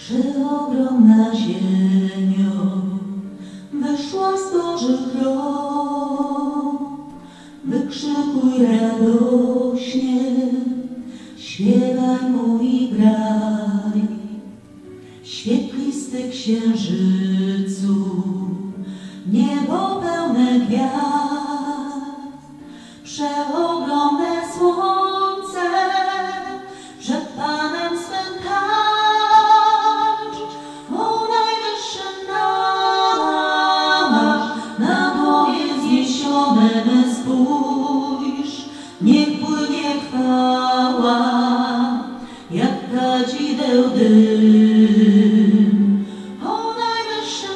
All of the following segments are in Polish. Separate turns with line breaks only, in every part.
Przeogromna ziemio, wyszła z Bożych rąk. Wykrzykuj radośnie, śpiewaj mu i graj. Świetlisty księżycu, niebo pełne gwiazd, przeogromne słońce, przed Panem swym tańcz. O najwyższy namarz, na dłonie wzniesione my spójrz, niech płynie chwała, jak kadzideł dym. O najwyższy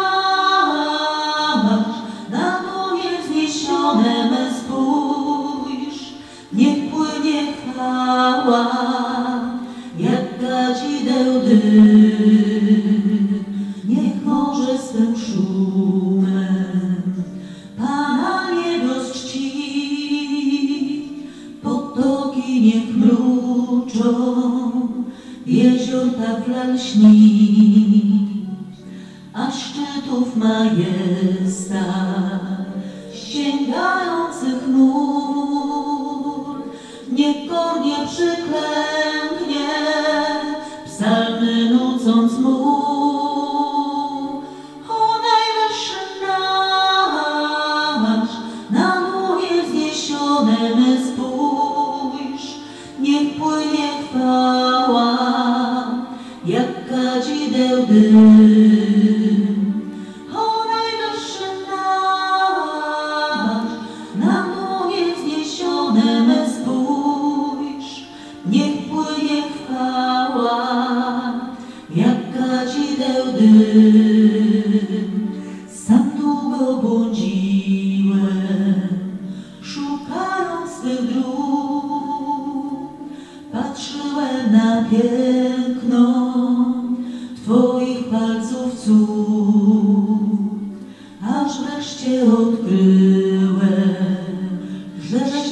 namarz, na dłonie wzniesione my spójrz, niech płynie chwała, jak kadzideł dym. Niech morze swym szumem Pana niebios czci, potoki niech mruczą, jezior tafla lśni, a szczytów majestat sięgających chmur niech kornie przyklęknie, psalmy nucąc mu. O najwyższy namarz, na dłonie wzniesione my spójrz, niech płynie chwała, jak kadzideł dym. O najwyższy namarz, na dłonie wzniesione my spójrz, niech płynie chwała, jak kadzideł dym. Sam długo błądziłem, szukając swych dróg, patrzyłem na piękno Twoich palców cud, aż wreszcie odkryłem, że